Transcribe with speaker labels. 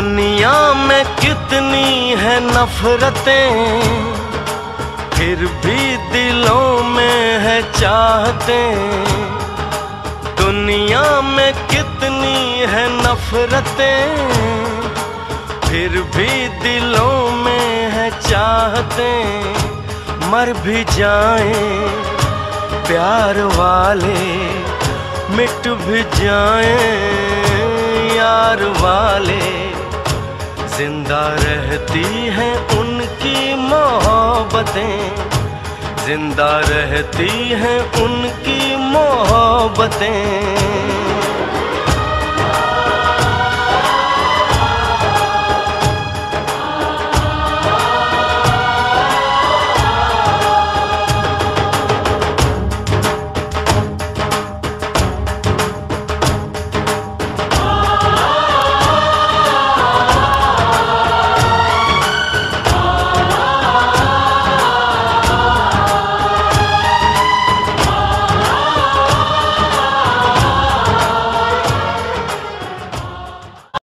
Speaker 1: दुनिया में कितनी है नफरतें, फिर भी दिलों में है चाहतें। दुनिया में कितनी है नफरतें, फिर भी दिलों में है चाहतें। मर भी जाएं प्यार वाले, मिट भी जाएं यार वाले, जिंदा रहती हैं उनकी मोहब्बतें, जिंदा रहती हैं उनकी मोहब्बतें।